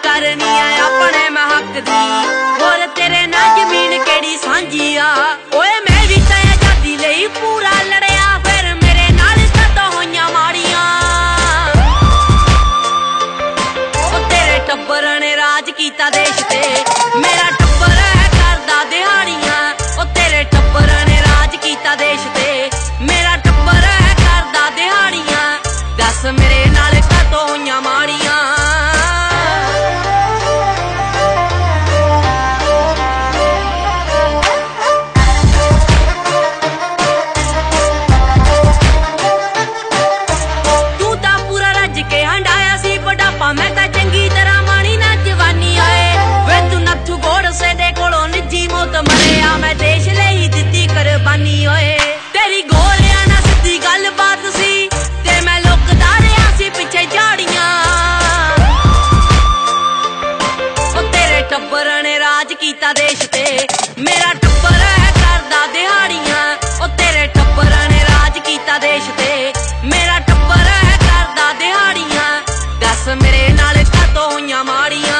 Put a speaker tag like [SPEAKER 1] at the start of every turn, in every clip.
[SPEAKER 1] करनी है अपने मैं हक दी। और तेरे ना जमीन केड़ी सांझी आ, ओए मैं भी तो आजादी लई पूरा लड़िया, फिर मेरे नाल कदों होइयां माड़ियां। ओ तेरे टब्बर ने राज कीता देश ते, मेरा टब्बर है करदा दिहाड़ियां। ओ तेरे टब्बर ने राज कीता देश ते, मेरा टब्बर है करदा दिहाड़ियां। दस मेरे नाल कदों होइयां माड़ियां। मैं तो चंगी तरह मानी ना जवानी आए, वे तू नथू गोड़ से दे कोलों निजी मौत मरिया, मैं देश ले ही दिती कुर्बानी होए। तेरी गोलियां ना सिद्धी गल बात सी, ते मैं लुकदा रहा सी पिछे झाड़ियां। ओ तेरे टब्बर ने राज कीता देश ते, मेरा टब्बर है करदा दिहाड़ियां। ओ तेरे टब्बर ने राज कीता देश ते, मेरा टब्बर है करदा दिहाड़ियां। दस मेरे नाल कदों होइयां माड़ियां।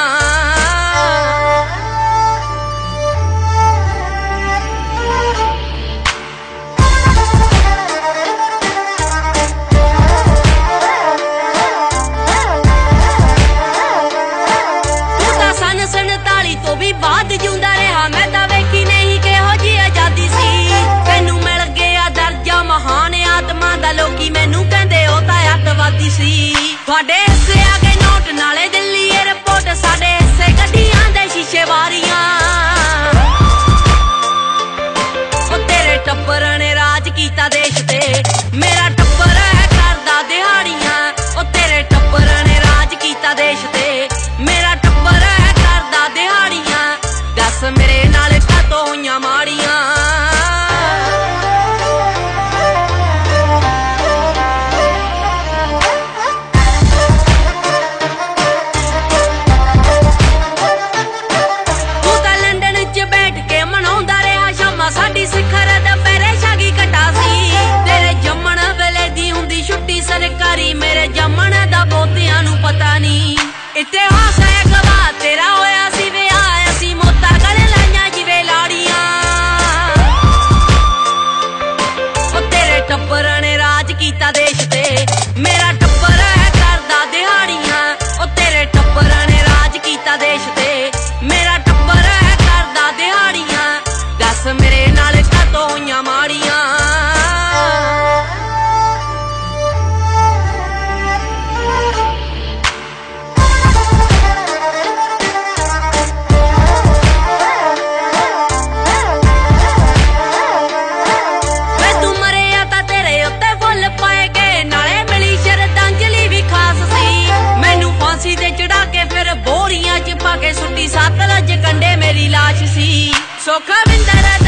[SPEAKER 1] तू तां सन 47 तो भी बाद जिउंदा रहा, मैं तां वेखी नहीं किहो जी आजादी सी। तैनू मिल गया दर्जा महान आत्मा दा, लोकी मैनू कहंदे ओ तां अतवादी सी। तुहाडे हिस्से आ गए नोट नाले दिल्ली एयरपोर्ट, साडे हिस्से गड्डियां दे शीशे वारियां। ओ तेरे टब्बर ने राज कीता देश ते, मेरा टब्बर है करदा दिहाड़ियां। ओ तेरे टब्बर ने राज कीता देश ते, मेरा टब्बर है करदा दिहाड़ियां। दस मेरे नाल कदों होइयां माड़ियां। साडी सिखर दपहरे शागी कटा सी, तेरे जम्मण वेले दी हुंदी छुट्टी सरकारी, मेरे जम्मण दा बहुतियां नू पता नहीं। इतिहास है गवाह तेरा होया सी विआह, असी मोता गले लाइयां जिवे लाड़ियां। ओ तेरे टब्बर ने राज कीता देश ते, मेरा टब्बर है करदा दिहाड़ियां। ओ तेरे टब्बर ने राज कीता देश ते, मेरा टब्बर है करदा दिहाड़ियां। दस मेरे नाल कदों होइयां माड़ियां। वे तू मरिया तां तेरे उत्ते फुੱਲ पाए गए, नाले मिली श्रद्धांजलि भी खास सी। मैनू फांसी ते चढ़ा के फिर बोरियां च पा के सुट्टी, सतलज कंडे मेरी लाश सी। सोखा विंदर